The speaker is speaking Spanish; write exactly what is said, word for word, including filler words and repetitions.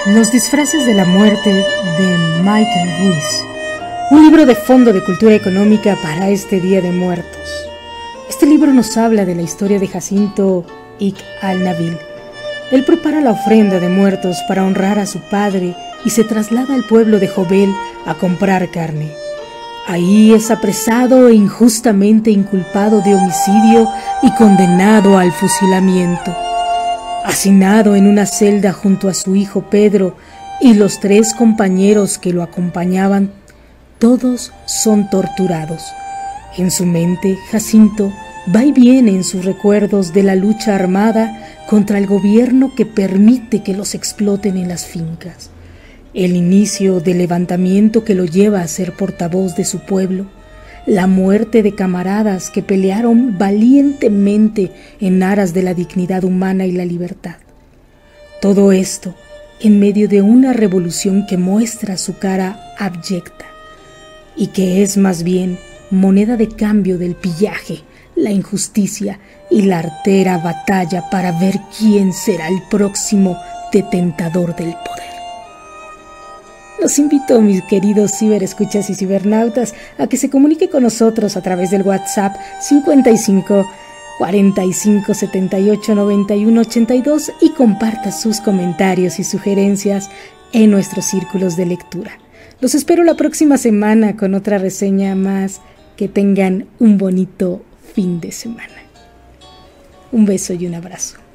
Los disfraces de la muerte de Michael Ruiz, un libro de fondo de cultura económica para este Día de Muertos. Este libro nos habla de la historia de Jacinto Ibn al-Nabil. Él prepara la ofrenda de muertos para honrar a su padre y se traslada al pueblo de Jobel a comprar carne. Ahí es apresado e injustamente inculpado de homicidio y condenado al fusilamiento. Hacinado en una celda junto a su hijo Pedro y los tres compañeros que lo acompañaban, todos son torturados. En su mente, Jacinto va y viene en sus recuerdos de la lucha armada contra el gobierno que permite que los exploten en las fincas, el inicio del levantamiento que lo lleva a ser portavoz de su pueblo, la muerte de camaradas que pelearon valientemente en aras de la dignidad humana y la libertad. Todo esto en medio de una revolución que muestra su cara abyecta y que es más bien moneda de cambio del pillaje, la injusticia y la artera batalla para ver quién será el próximo detentador del poder. Los invito, mis queridos ciberescuchas y cibernautas, a que se comunique con nosotros a través del WhatsApp cincuenta y cinco, cuarenta y cinco, setenta y ocho, noventa y uno, ochenta y dos y comparta sus comentarios y sugerencias en nuestros círculos de lectura. Los espero la próxima semana con otra reseña más. Que tengan un bonito fin de semana. Un beso y un abrazo.